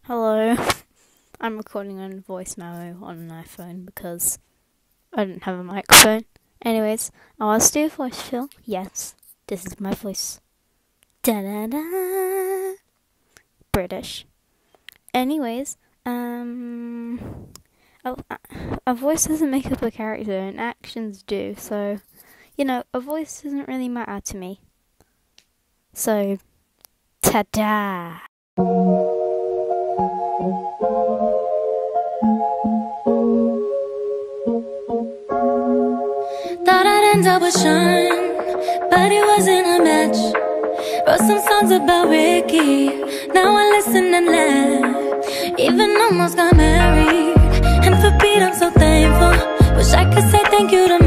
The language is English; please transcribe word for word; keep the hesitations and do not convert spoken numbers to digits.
Hello. I'm recording on voice memo on an iPhone because I didn't have a microphone. Anyways, I want to do a voice fill. Yes, this is my voice. Da da da. British. Anyways, um, a, a voice doesn't make up a character, and actions do. So, you know, a voice doesn't really matter to me. So, ta-da! Thought I'd end up with Sean, but it wasn't a match. Wrote some songs about Ricky, now I listen and laugh. Even almost got married, and for Pete I'm so thankful. Wish I could say thank you to